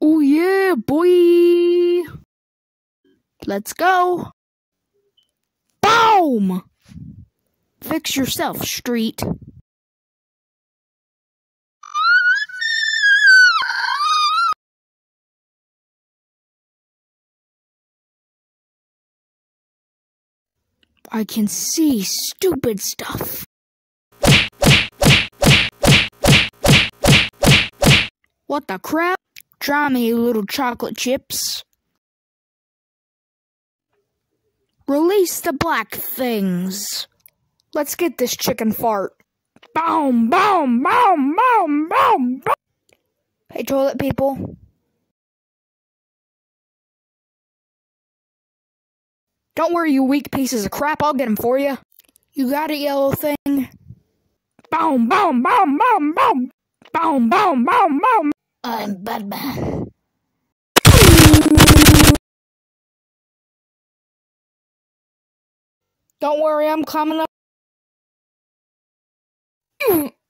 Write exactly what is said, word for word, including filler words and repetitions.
Oh yeah, boy! Let's go! Boom! Fix yourself, Street. I can see stupid stuff. What the crap? Try me, little chocolate chips. Release the black things. Let's get this chicken fart. Boom, boom, boom, boom, boom, boom. Hey, toilet people. Don't worry, you weak pieces of crap. I'll get them for you. You got it, yellow thing? Boom, boom, boom, boom, boom. Boom, boom, boom, boom. I'm Batman. Don't worry, I'm coming up.